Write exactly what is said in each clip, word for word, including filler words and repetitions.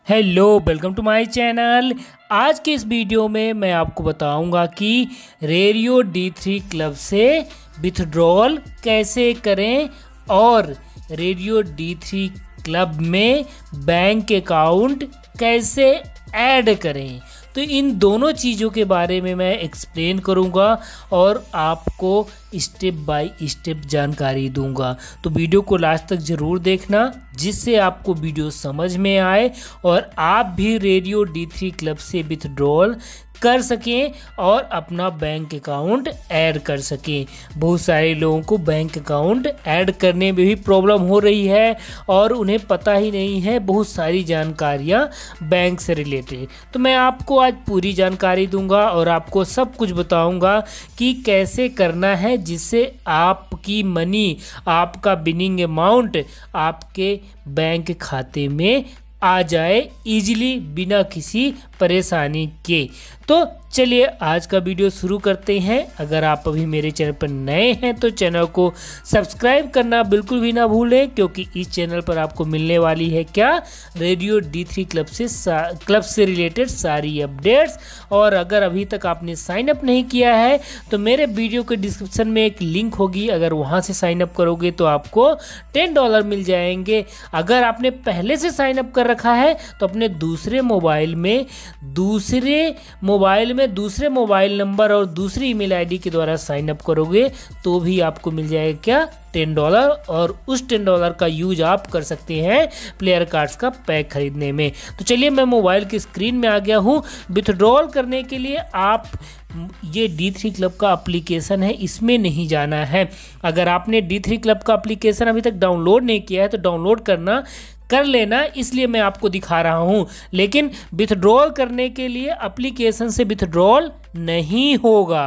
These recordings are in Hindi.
Hello, welcome to my channel. आज के इस वीडियो में मैं आपको बताऊंगा कि रेडियो डी थ्री क्लब से विथड्रॉल कैसे करें और रेडियो डी थ्री क्लब में बैंक अकाउंट कैसे ऐड करें। तो इन दोनों चीज़ों के बारे में मैं एक्सप्लेन करूंगा और आपको स्टेप बाय स्टेप जानकारी दूंगा। तो वीडियो को लास्ट तक ज़रूर देखना, जिससे आपको वीडियो समझ में आए और आप भी रेडियो डी थ्री क्लब से विथड्रॉल कर सकें और अपना बैंक अकाउंट ऐड कर सकें। बहुत सारे लोगों को बैंक अकाउंट ऐड करने में भी प्रॉब्लम हो रही है और उन्हें पता ही नहीं है बहुत सारी जानकारियां बैंक से रिलेटेड। तो मैं आपको आज पूरी जानकारी दूंगा और आपको सब कुछ बताऊंगा कि कैसे करना है, जिससे आपकी मनी, आपका विनिंग अमाउंट आपके बैंक खाते में आ जाए इजीली, बिना किसी परेशानी के। तो चलिए आज का वीडियो शुरू करते हैं। अगर आप अभी मेरे चैनल पर नए हैं तो चैनल को सब्सक्राइब करना बिल्कुल भी ना भूलें, क्योंकि इस चैनल पर आपको मिलने वाली है क्या, रेडियो डी थ्री क्लब से क्लब से रिलेटेड सारी अपडेट्स। और अगर अभी तक आपने साइन अप नहीं किया है तो मेरे वीडियो के डिस्क्रिप्शन में एक लिंक होगी, अगर वहाँ से साइन अप करोगे तो आपको टेन डॉलर मिल जाएंगे। अगर आपने पहले से साइन अप कर रखा है तो अपने दूसरे मोबाइल में दूसरे मोबाइल में दूसरे मोबाइल नंबर और दूसरी ईमेल आईडी के द्वारा साइन अप करोगे तो भी आपको मिल जाएगा क्या, टेन डॉलर। और उस टेन डॉलर का यूज आप कर सकते हैं प्लेयर कार्ड्स का पैक खरीदने में। तो चलिए मैं मोबाइल की स्क्रीन में आ गया हूँ। विथड्रॉल करने के लिए आप ये डी थ्री क्लब का एप्लीकेशन है, इसमें नहीं जाना है। अगर आपने डी थ्री क्लब का एप्लीकेशन अभी तक डाउनलोड नहीं किया है तो डाउनलोड करना कर लेना, इसलिए मैं आपको दिखा रहा हूं। लेकिन विथड्रॉल करने के लिए एप्लीकेशन से विथड्रॉल नहीं होगा।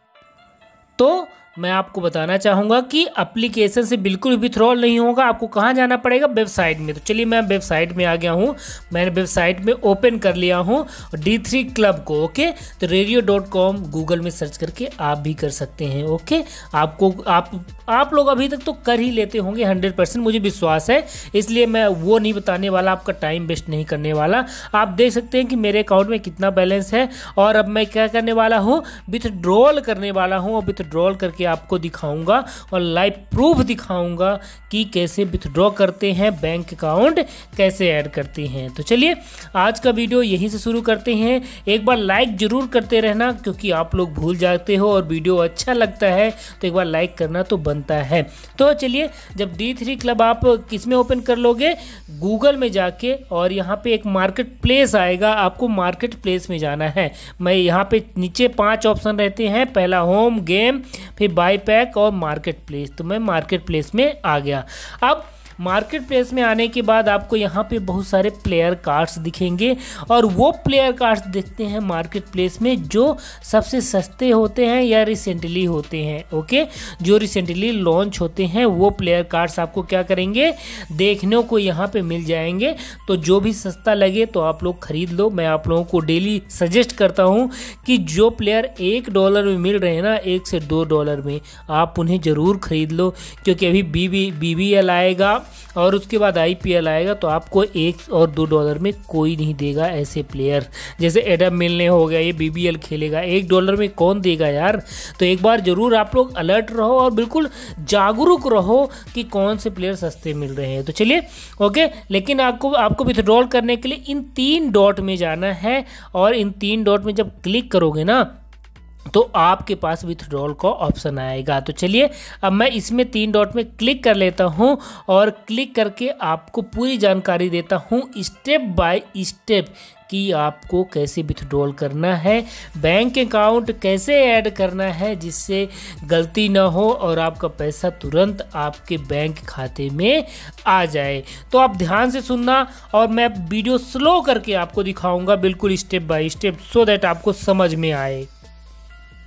तो मैं आपको बताना चाहूँगा कि एप्लीकेशन से बिल्कुल विथड्रॉल नहीं होगा। आपको कहाँ जाना पड़ेगा, वेबसाइट में। तो चलिए मैं वेबसाइट में आ गया हूँ। मैंने वेबसाइट में ओपन कर लिया हूँ डी थ्री क्लब को। ओके, तो रेडियो डॉट कॉम गूगल में सर्च करके आप भी कर सकते हैं। ओके, आपको आप आप लोग अभी तक तो कर ही लेते होंगे, हंड्रेड परसेंट मुझे विश्वास है, इसलिए मैं वो नहीं बताने वाला, आपका टाइम वेस्ट नहीं करने वाला। आप देख सकते हैं कि मेरे अकाउंट में कितना बैलेंस है और अब मैं क्या करने वाला हूँ, विथड्रॉल करने वाला हूँ। और विथड्रॉल करके आपको दिखाऊंगा और लाइव प्रूफ दिखाऊंगा कि कैसे विथड्रॉ करते हैं, बैंक अकाउंट कैसे ऐड करते हैं। तो चलिए आज का वीडियो यहीं से शुरू करते हैं। एक बार लाइक जरूर करते रहना, क्योंकि आप लोग भूल जाते हो, और वीडियो अच्छा लगता है तो एक बार लाइक करना तो बनता है। तो चलिए, जब डी थ्री क्लब आप किस में ओपन कर लोगे, गूगल में जाके, और यहाँ पे एक मार्केट प्लेस आएगा, आपको मार्केट प्लेस में जाना है। मैं यहाँ पे नीचे पांच ऑप्शन रहते हैं, पहला होम, गेम, फिर बाई पैक और मार्केट प्लेस। तो मैं मार्केट प्लेस में आ गया। अब मार्केट प्लेस में आने के बाद आपको यहाँ पे बहुत सारे प्लेयर कार्ड्स दिखेंगे, और वो प्लेयर कार्ड्स देखते हैं मार्केट प्लेस में जो सबसे सस्ते होते हैं या रिसेंटली होते हैं। ओके, जो रिसेंटली लॉन्च होते हैं वो प्लेयर कार्ड्स आपको क्या करेंगे, देखने को यहाँ पे मिल जाएंगे। तो जो भी सस्ता लगे तो आप लोग खरीद लो। मैं आप लोगों को डेली सजेस्ट करता हूँ कि जो प्लेयर एक डॉलर में मिल रहे हैं ना, एक से दो डॉलर में, आप उन्हें ज़रूर खरीद लो, क्योंकि अभी B B B B L आएगा और उसके बाद आई पी एल आएगा, तो आपको एक और दो डॉलर में कोई नहीं देगा ऐसे प्लेयर। जैसे एडम मिलने हो गया, ये बी बी एल खेलेगा, एक डॉलर में कौन देगा यार। तो एक बार जरूर आप लोग अलर्ट रहो और बिल्कुल जागरूक रहो कि कौन से प्लेयर सस्ते मिल रहे हैं। तो चलिए ओके, लेकिन आपको आपको विथड्रॉल करने के लिए इन तीन डॉट में जाना है, और इन तीन डॉट में जब क्लिक करोगे ना तो आपके पास विथड्रॉल का ऑप्शन आएगा। तो चलिए अब मैं इसमें तीन डॉट में क्लिक कर लेता हूं और क्लिक करके आपको पूरी जानकारी देता हूं स्टेप बाय स्टेप कि आपको कैसे विथड्रॉल करना है, बैंक अकाउंट कैसे ऐड करना है जिससे गलती ना हो और आपका पैसा तुरंत आपके बैंक खाते में आ जाए। तो आप ध्यान से सुनना, और मैं वीडियो स्लो करके आपको दिखाऊंगा बिल्कुल step by step, so that आपको समझ में आए।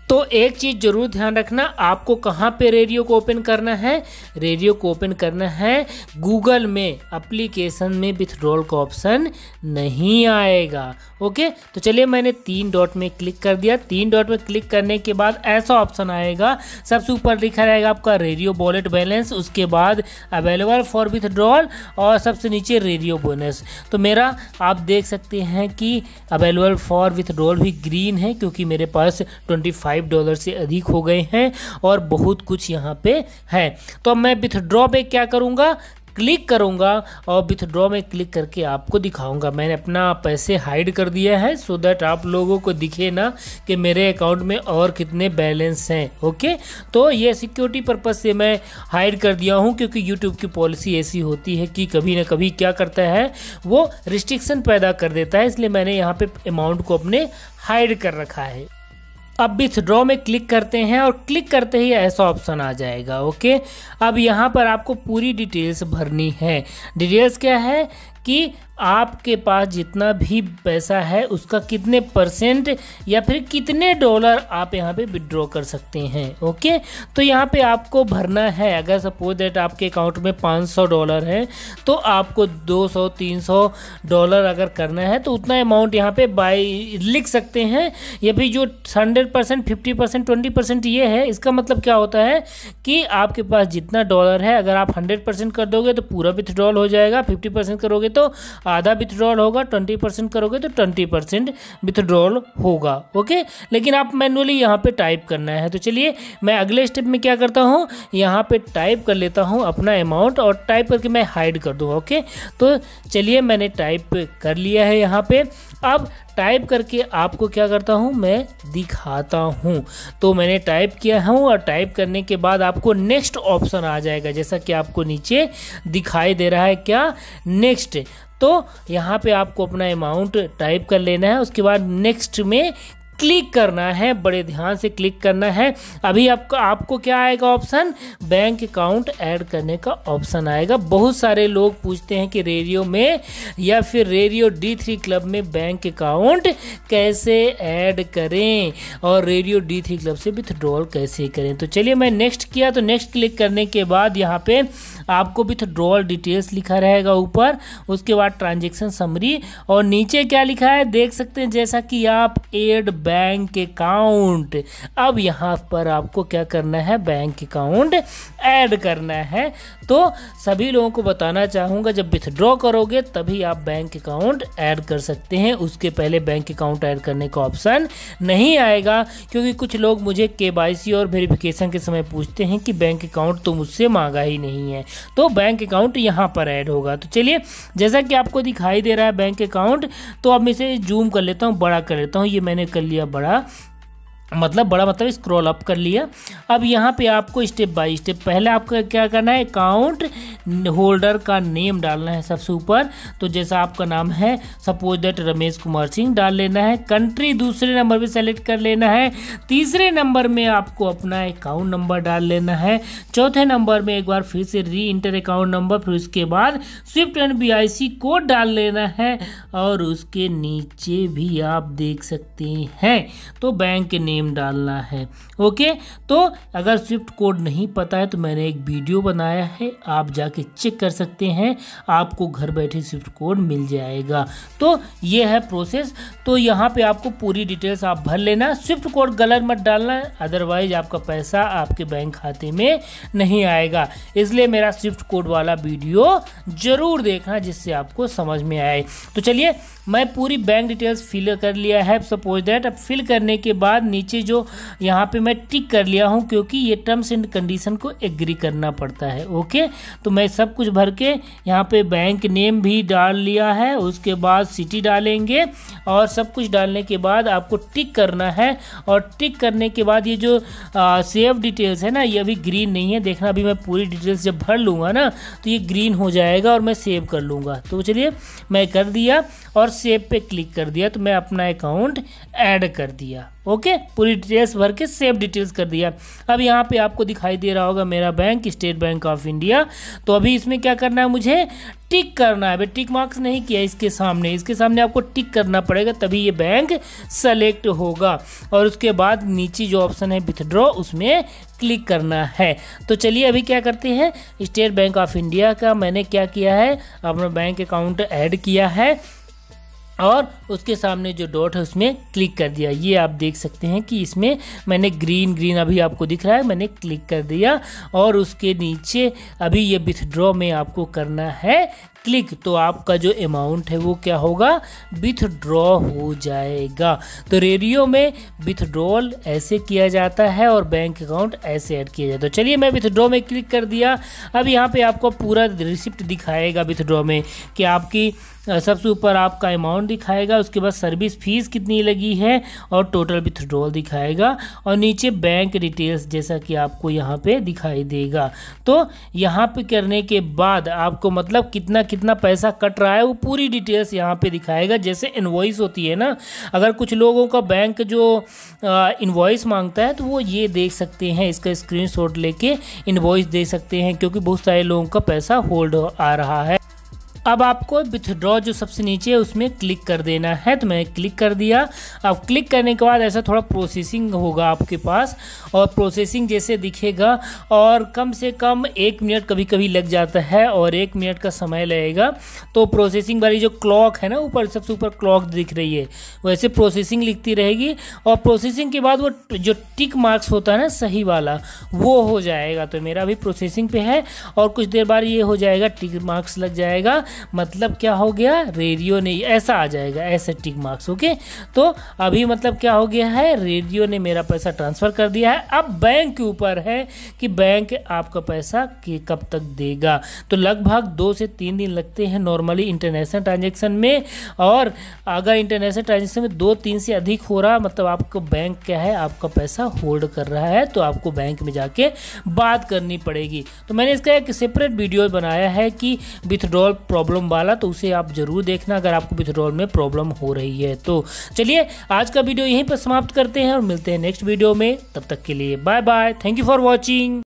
तो एक चीज़ जरूर ध्यान रखना, आपको कहाँ पे रेडियो को ओपन करना है। रेडियो को ओपन करना है गूगल में, एप्लीकेशन में विथड्रॉल का ऑप्शन नहीं आएगा। ओके, तो चलिए मैंने तीन डॉट में क्लिक कर दिया। तीन डॉट में क्लिक करने के बाद ऐसा ऑप्शन आएगा, सबसे ऊपर लिखा रहेगा आपका रेडियो वॉलेट बैलेंस, उसके बाद अवेलेबल फॉर विथड्रॉल और सबसे नीचे रेडियो बोनस। तो मेरा आप देख सकते हैं कि अवेलेबल फॉर विथड्रॉल भी ग्रीन है, क्योंकि मेरे पास पच्चीस डॉलर से अधिक हो गए हैं और बहुत कुछ यहाँ पे है। तो अब मैं विथड्रॉ पे क्या करूँगा, क्लिक करूँगा और विथड्रॉ में क्लिक करके आपको दिखाऊंगा। मैंने अपना पैसे हाइड कर दिया है सो दैट आप लोगों को दिखे ना कि मेरे अकाउंट में और कितने बैलेंस हैं। ओके, तो ये सिक्योरिटी पर्पज से मैं हाइड कर दिया हूँ, क्योंकि यूट्यूब की पॉलिसी ऐसी होती है कि कभी ना कभी क्या करता है, वो रिस्ट्रिक्शन पैदा कर देता है, इसलिए मैंने यहाँ पे अमाउंट को अपने हाइड कर रखा है। अब विथड्रॉ में क्लिक करते हैं और क्लिक करते ही ऐसा ऑप्शन आ जाएगा। ओके, अब यहाँ पर आपको पूरी डिटेल्स भरनी है। डिटेल्स क्या है कि आपके पास जितना भी पैसा है उसका कितने परसेंट या फिर कितने डॉलर आप यहाँ पे विड्रॉ कर सकते हैं। ओके, तो यहाँ पे आपको भरना है, अगर सपोज दैट आपके अकाउंट में पाँच सौ डॉलर है तो आपको दो सौ तीन सौ डॉलर अगर करना है तो उतना अमाउंट यहाँ पे बाई लिख सकते हैं। या फिर जो hundred percent fifty percent twenty percent ये है, इसका मतलब क्या होता है कि आपके पास जितना डॉलर है, अगर आप हंड्रेड परसेंट कर दोगे तो पूरा विथड्रॉल हो जाएगा, फिफ्टी परसेंट करोगे तो आधा विथड्रॉल होगा, ट्वेंटी परसेंट करोगे तो ट्वेंटी परसेंट विथड्रॉल होगा। ओके, लेकिन आप मैनुअली यहाँ पे टाइप करना है। तो चलिए मैं अगले स्टेप में क्या करता हूँ, यहाँ पे टाइप कर लेता हूँ अपना अमाउंट और टाइप करके मैं हाइड कर दूँ। ओके, तो चलिए मैंने टाइप कर लिया है यहाँ पे। अब टाइप करके आपको क्या करता हूँ, मैं दिखाता हूँ। तो मैंने टाइप किया हूँ और टाइप करने के बाद आपको नेक्स्ट ऑप्शन आ जाएगा, जैसा कि आपको नीचे दिखाई दे रहा है, क्या नेक्स्ट। तो यहाँ पे आपको अपना अमाउंट टाइप कर लेना है, उसके बाद नेक्स्ट में क्लिक करना है, बड़े ध्यान से क्लिक करना है। अभी आपको आपको क्या आएगा ऑप्शन, बैंक अकाउंट ऐड करने का ऑप्शन आएगा। बहुत सारे लोग पूछते हैं कि रेडियो में या फिर रेडियो डी थ्री क्लब में बैंक अकाउंट कैसे ऐड करें और रेडियो डी थ्री क्लब से विथड्रॉल कैसे करें। तो चलिए मैं नेक्स्ट किया, तो नेक्स्ट क्लिक करने के बाद यहाँ पे आपको विथड्रॉल डिटेल्स लिखा रहेगा ऊपर, उसके बाद ट्रांजेक्शन समरी और नीचे क्या लिखा है देख सकते हैं, जैसा कि आप एड बैंक अकाउंट। अब यहाँ पर आपको क्या करना है, बैंक अकाउंट ऐड करना है। तो सभी लोगों को बताना चाहूँगा, जब विथड्रॉ करोगे तभी आप बैंक अकाउंट ऐड कर सकते हैं, उसके पहले बैंक अकाउंट ऐड करने का ऑप्शन नहीं आएगा। क्योंकि कुछ लोग मुझे केवाईसी और वेरिफिकेशन के समय पूछते हैं कि बैंक अकाउंट तो मुझसे मांगा ही नहीं है, तो बैंक अकाउंट यहाँ पर ऐड होगा। तो चलिए जैसा कि आपको दिखाई दे रहा है बैंक अकाउंट, तो अब मैं इसे जूम कर लेता हूँ, बड़ा कर लेता हूँ। ये मैंने कर लिया बड़ा, मतलब बड़ा मतलब स्क्रॉल अप कर लिया। अब यहाँ पे आपको स्टेप बाय स्टेप, पहले आपको क्या करना है, अकाउंट होल्डर का नेम डालना है सबसे ऊपर। तो जैसा आपका नाम है सपोज दैट रमेश कुमार सिंह डाल लेना है। कंट्री दूसरे नंबर पे सेलेक्ट कर लेना है। तीसरे नंबर में आपको अपना अकाउंट नंबर डाल लेना है। चौथे नंबर में एक बार फिर से री इंटर अकाउंट नंबर, फिर उसके बाद SWIFT and B I C code डाल लेना है और उसके नीचे भी आप देख सकते हैं तो बैंक नेम डालना है। ओके, तो अगर स्विफ्ट कोड नहीं पता है तो मैंने एक वीडियो बनाया है, आप जाके चेक कर सकते हैं, आपको घर बैठे स्विफ्ट कोड मिल जाएगा। तो ये है प्रोसेस। तो यहाँ पे आपको पूरी डिटेल्स आप भर लेना, स्विफ्ट कोड गलत मत डालना, अदरवाइज आपका पैसा आपके बैंक खाते में नहीं आएगा। इसलिए मेरा स्विफ्ट कोड वाला वीडियो जरूर देखना, जिससे आपको समझ में आए। तो चलिए मैं पूरी बैंक डिटेल्स फिल कर लिया है सपोज दैट। अब फिल करने के बाद नीचे जो यहाँ पे मैं टिक कर लिया हूँ, क्योंकि ये टर्म्स एंड कंडीशन को एग्री करना पड़ता है। ओके, तो मैं सब कुछ भर के यहाँ पे बैंक नेम भी डाल लिया है, उसके बाद सिटी डालेंगे और सब कुछ डालने के बाद आपको टिक करना है। और टिक करने के बाद ये जो आ, सेव डिटेल्स है ना, ये अभी ग्रीन नहीं है, देखना अभी मैं पूरी डिटेल्स जब भर लूँगा ना तो ये ग्रीन हो जाएगा और मैं सेव कर लूँगा। तो चलिए मैं कर दिया और सेव पे क्लिक कर दिया, तो मैं अपना अकाउंट ऐड कर दिया। ओके, पूरी डिटेल्स भर के सेव डिटेल्स कर दिया। अब यहाँ पे आपको दिखाई दे रहा होगा मेरा bank State Bank of India. तो अभी इसमें क्या करना है, मुझे टिक करना है। भाई टिक मार्क्स नहीं किया इसके सामने, इसके सामने आपको टिक करना पड़ेगा, तभी ये बैंक सेलेक्ट होगा। और उसके बाद नीचे जो ऑप्शन है विथड्रॉ, उसमें क्लिक करना है। तो चलिए अभी क्या करते हैं, स्टेट बैंक ऑफ इंडिया का मैंने क्या किया है, अपना बैंक अकाउंट ऐड किया है और उसके सामने जो डॉट है उसमें क्लिक कर दिया। ये आप देख सकते हैं कि इसमें मैंने ग्रीन ग्रीन अभी आपको दिख रहा है, मैंने क्लिक कर दिया। और उसके नीचे अभी ये विथड्रॉ में आपको करना है क्लिक, तो आपका जो अमाउंट है वो क्या होगा, विथड्रॉ हो जाएगा। तो रेडियो में विथड्रॉल ऐसे किया जाता है और बैंक अकाउंट ऐसे ऐड किया जाता है। तो चलिए मैं विथड्रॉ में क्लिक कर दिया। अब यहाँ पे आपको पूरा रिसिप्ट दिखाएगा विथड्रॉ में कि आपकी सबसे ऊपर आपका अमाउंट दिखाएगा, उसके बाद सर्विस फीस कितनी लगी है और टोटल विथड्रॉल दिखाएगा, और नीचे बैंक डिटेल्स जैसा कि आपको यहाँ पे दिखाई देगा। तो यहाँ पे करने के बाद आपको मतलब कितना कितना पैसा कट रहा है वो पूरी डिटेल्स यहाँ पे दिखाएगा। जैसे इनवॉइस होती है ना, अगर कुछ लोगों का बैंक जो इनवॉइस मांगता है तो वो ये देख सकते हैं, इसका स्क्रीनशॉट लेके इनवॉइस दे सकते हैं, क्योंकि बहुत सारे लोगों का पैसा होल्ड आ रहा है। अब आपको विथड्रॉ जो सबसे नीचे है उसमें क्लिक कर देना है। तो मैंने क्लिक कर दिया। अब क्लिक करने के बाद ऐसा थोड़ा प्रोसेसिंग होगा आपके पास, और प्रोसेसिंग जैसे दिखेगा, और कम से कम एक मिनट कभी कभी लग जाता है, और एक मिनट का समय लगेगा। तो प्रोसेसिंग वाली जो क्लॉक है ना, ऊपर सबसे ऊपर क्लॉक दिख रही है, वैसे प्रोसेसिंग लिखती रहेगी। और प्रोसेसिंग के बाद वो जो टिक मार्क्स होता है ना सही वाला, वो हो जाएगा। तो मेरा अभी प्रोसेसिंग पे है और कुछ देर बाद ये हो जाएगा, टिक मार्क्स लग जाएगा। मतलब क्या हो गया, रेडियो ने ऐसा आ जाएगा, ऐसे टिक मार्क्स। ओके, तो अभी मतलब क्या हो गया है, रेडियो ने मेरा पैसा ट्रांसफ़र कर दिया है। अब बैंक के ऊपर है कि बैंक आपका पैसा कि कब तक देगा। तो लगभग दो से तीन दिन लगते हैं नॉर्मली इंटरनेशनल ट्रांजेक्शन में, और अगर इंटरनेशनल ट्रांजेक्शन में दो तीन से अधिक हो रहा, मतलब आपको बैंक क्या है, आपका पैसा होल्ड कर रहा है, तो आपको बैंक में जाके बात करनी पड़ेगी। तो मैंने इसका एक सेपरेट वीडियो बनाया है कि विथड्रॉल प्रॉब्लम वाला, तो उसे आप जरूर देखना अगर आपको विथड्रॉल में प्रॉब्लम हो रही है। तो चलिए आज का वीडियो यहीं पर समाप्त करते हैं और मिलते हैं नेक्स्ट वीडियो में। तब तक के लिए bye bye, thank you for watching.